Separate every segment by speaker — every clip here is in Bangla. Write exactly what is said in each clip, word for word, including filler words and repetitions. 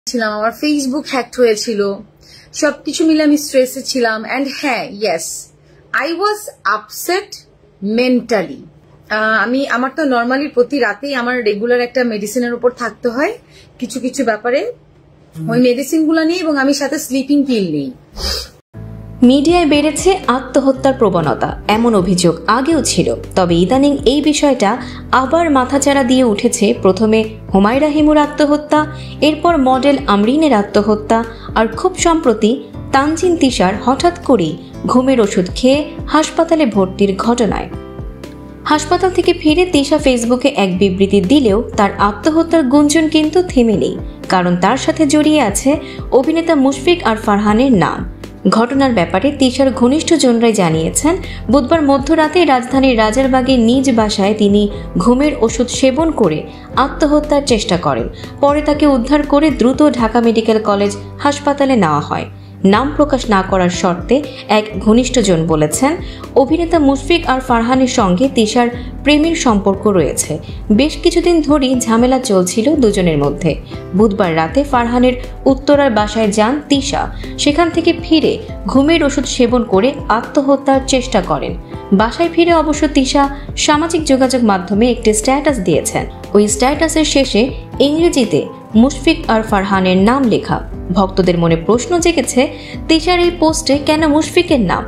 Speaker 1: ছিলাম, আমার ফেসবুক হ্যাকড হয়েছিল, সবকিছু মিলে আমি স্ট্রেসে ছিলাম। অ্যান্ড হ্যাঁ, yes, I was upset mentally. আমি আমার তো নর্মালি প্রতি রাতেই আমার রেগুলার একটা মেডিসিনের উপর থাকতে হয় কিছু কিছু ব্যাপারে, ওই মেডিসিন গুলো নিয়ে, এবং আমি সাথে স্লিপিং পিল নিই।
Speaker 2: মিডিয়ায় বেড়েছে আত্মহত্যার প্রবণতা, এমন অভিযোগ আগেও ছিল, তবে ইদানিং এই বিষয়টা আবার মাথাচাড়া দিয়ে উঠেছে। প্রথমে হুমায়রা হিমুর আত্মহত্যা, এরপর মডেল আমরিনের আত্মহত্যা, আর খুব সম্প্রতি তানজিন তিশার হঠাৎ করেই ঘুমের ওষুধ খেয়ে হাসপাতালে ভর্তির ঘটনায়। হাসপাতাল থেকে ফিরে তিশা ফেসবুকে এক বিবৃতি দিলেও তার আত্মহত্যার গুঞ্জন কিন্তু থেমে নেই, কারণ তার সাথে জড়িয়ে আছে অভিনেতা মুশফিক আর ফারহানের নাম। ঘটনার ব্যাপারে তিশার ঘনিষ্ঠজনরাই জানিয়েছেন, বুধবার মধ্যরাতে রাজধানীর রাজারবাগের নিজ বাসায় তিনি ঘুমের ওষুধ সেবন করে আত্মহত্যার চেষ্টা করেন। পরে তাকে উদ্ধার করে দ্রুত ঢাকা মেডিকেল কলেজ হাসপাতালে নেওয়া হয়। নাম প্রকাশ না করার শর্তে এক ঘনিষ্ঠজন বলেছেন, অভিনেতা মুশফিক আর ফারহানের সঙ্গে তিশার প্রেমের সম্পর্ক রয়েছে। বেশ কিছুদিন ধরেই ঝামেলা চলছিল দুজনের মধ্যে। বুধবার রাতে ফারহানের উত্তরার বাসায় যান তিশা, সেখান থেকে ফিরে ঘুমের ওষুধ সেবন করে আত্মহত্যার চেষ্টা করেন। বাসায় ফিরে অবশ্য তিশা সামাজিক যোগাযোগ মাধ্যমে একটি স্ট্যাটাস দিয়েছেন। ওই স্ট্যাটাসের শেষে ইংরেজিতে মুশফিক আর ফারহানের নাম লেখা। ভক্তদের মনে প্রশ্ন জেগেছে, তিশার এই পোস্টে কেন মুশফিকের নাম?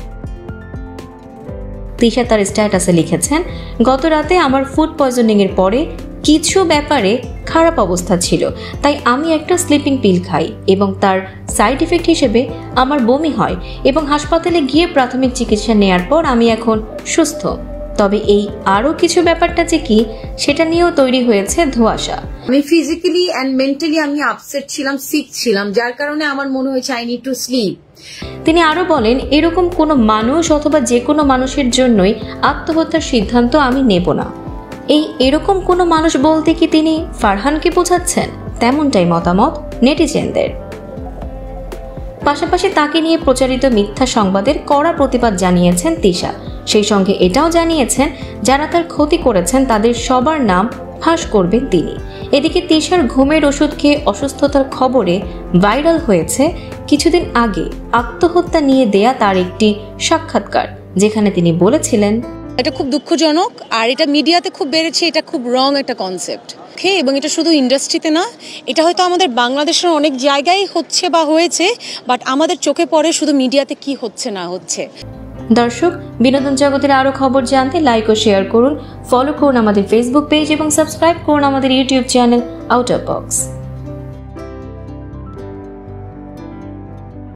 Speaker 2: তিশা তার স্ট্যাটাসে লিখেছেন, গত রাতে আমার ফুড পয়জনিং এর পরে কিছু ব্যাপারে খারাপ অবস্থা ছিল, তাই আমি একটা স্লিপিং পিল খাই এবং তার সাইড এফেক্ট হিসেবে আমার বমি হয়, এবং হাসপাতালে গিয়ে প্রাথমিক চিকিৎসা নেয়ার পর আমি এখন সুস্থ। তবে এই আরো কিছু ব্যাপারটা যে কি, সেটা নিয়েও তৈরি হয়েছে ধোঁয়াশা।
Speaker 1: আমি ফিজিক্যালি অ্যান্ড মেন্টালি আমি আপসেট ছিলাম, সিক ছিলাম, যার কারণে আমার মনে হয়েছে আই নিড টু স্লিপ।
Speaker 2: তিনি আরো বলেন, এরকম কোনো মানুষ অথবা যে কোনো মানুষের জন্যই আত্মহত্যার সিদ্ধান্ত আমি নেব না। এই এরকম কোনো মানুষ বলতে কি তিনি ফারহানকে বোঝাচ্ছেন? তেমনটাই মতামত নেটিজেনদের। পাশাপাশি তাকে নিয়ে প্রচারিত মিথ্যা সংবাদের কড়া প্রতিবাদ জানিয়েছেন তিশা। সেই সঙ্গে এটাও জানিয়েছেন, যারা তার ক্ষতি করেছেন তাদের সবার নাম ফাঁস করবেন তিনি। এদিকে তিশার ঘুমের ওষুধ খেয়ে অসুস্থতার খবরে ভাইরাল হয়েছে কিছুদিন আগে আত্মহত্যা নিয়ে দেয়া তার একটি সাক্ষাৎকার, যেখানে তিনি বলেছিলেন,
Speaker 3: এটা খুব দুঃখজনক, আর এটা মিডিয়াতে খুব বেড়েছে, এটা খুব রং একটা কনসেপ্ট। এবং এটা শুধু ইন্ডাস্ট্রিতে না, এটা হয়তো আমাদের বাংলাদেশের অনেক জায়গায় হচ্ছে বা হয়েছে, বাট আমাদের চোখে পড়ে শুধু মিডিয়াতে কি হচ্ছে না হচ্ছে।
Speaker 2: দর্শক, বিনোদন জগতের আরো খবর জানতে লাইক ও শেয়ার করুন, ফলো করুন আমাদের ফেসবুক পেজ এবং সাবস্ক্রাইব করুন আমাদের YouTube channel out of box.